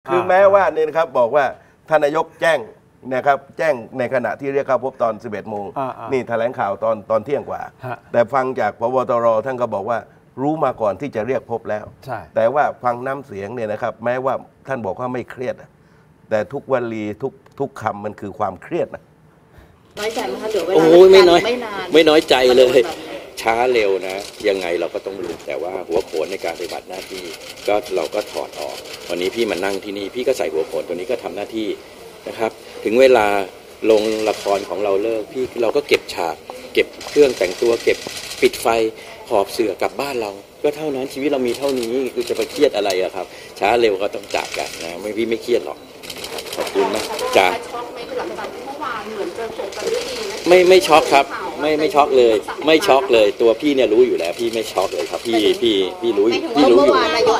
คือแม้ว่านี่นะครับบอกว่าท่านนายกแจ้งนะครับแจ้งในขณะที่เรียกเข้าพบตอน 11 โมงนี่แถลงข่าวตอนเที่ยงกว่าแต่ฟังจากพบตรท่านก็บอกว่ารู้มาก่อนที่จะเรียกพบแล้วแต่ว่าฟังน้ำเสียงเนี่ยนะครับแม้ว่าท่านบอกว่าไม่เครียดแต่ทุกวลีทุกคำมันคือความเครียดนะน้อยใจไหมคะเหลือเวลาโอ้ยไม่น้อยไม่น้อยใจเลยช้าเร็วนะยังไงเราก็ต้องรู้แต่ว่าหัวโขนในการปฏิบัติหน้าที่ก็เราก็ถอดออกวันนี้พี่มานั่งที่นี่พี่ก็ใส่หัวโขนตัวนี้ก็ทำหน้าที่นะครับถึงเวลาลงละครของเราเลิกพี่เราก็เก็บฉากเก็บเครื่องแต่งตัวเก็บปิดไฟหอบเสื่อกลับบ้านเราก็เท่านั้นชีวิตเรามีเท่านี้คือจะไปเครียดอะไรอะครับช้าเร็วก็ต้องจากกันนะพี่ไม่เครียดหรอกขอบคุณนะจ้าไม่ช็อกครับไม่ช็อกเลยไม่ช็อกเลยตัวพี่เนี่ยรู้อยู่แล้วพี่ไม่ช็อกเลยครับพี่รู้อยู่